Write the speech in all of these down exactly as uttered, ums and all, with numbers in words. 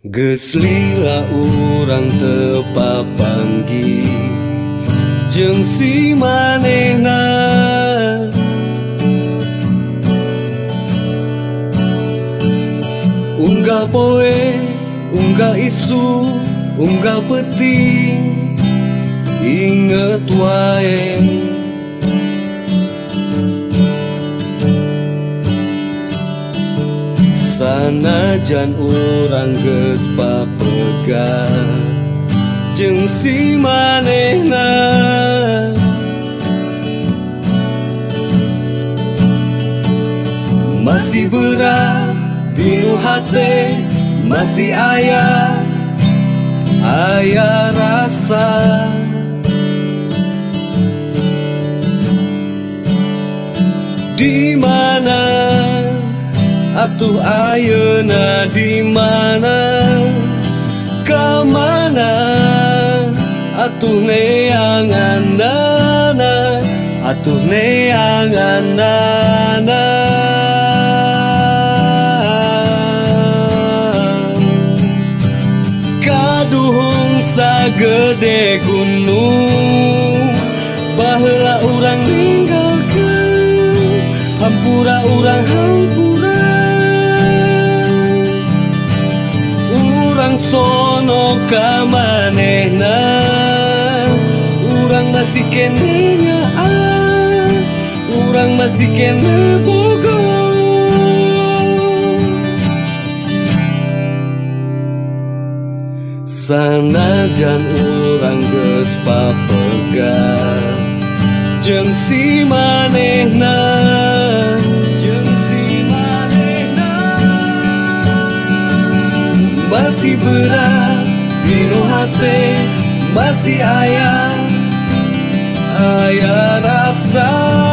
Geus lila urang teu papanggi jeung si manehna, unggal poe, unggal isu, unggal penting, inget wae sanajan urang geus papegat jeung si manehna. Masih berat dinu hate, masih aya aya rasa, di mana atuh ayeuna, di mana ka mana atuh neanganana, atuh neanganana. Kaduhung sagede gunung baheula urang ninggalkeun, hampura urang hampura. Urang sono ka manehna, urang masih kene nyaah, urang masih kene boga. Sanajan urang geus papegat jeung si manehna, jeung si manehna. Masih berat dinu hate, masih aya aya rasa,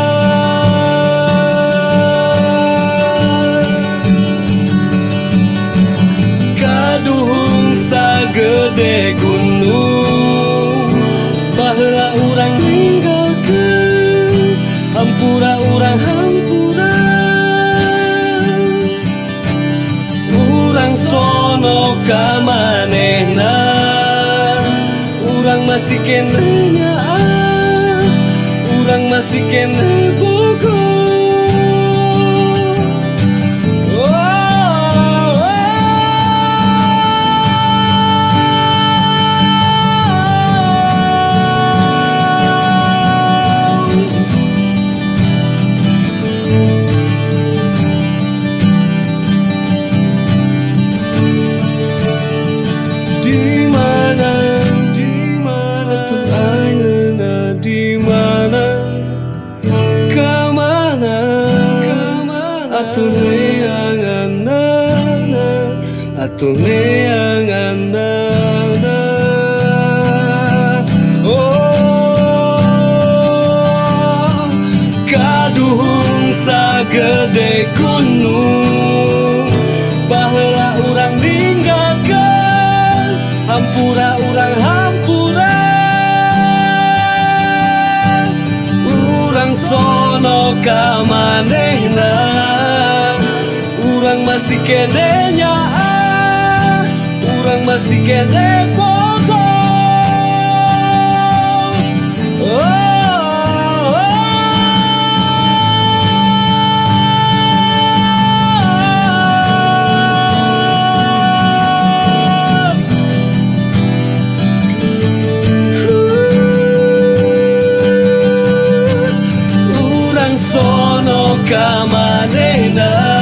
kaduhung sagede gunung baheula urang ninggalkeun, hampura urang hampura. Urang sono ka manehna, urang masih kene nyaah, urang masih kene boga. Di mana, di mana tuh ayeuna, di mana ka mana atuh neanganana, atuh neanganana. Oh, kaduhung sagede gunung baheula urang ninggalkeun, hampura urang hampura. Urang sono ka manehna, urang masih kene nyaah, urang masih kene boga. Oh, sono ka manehna,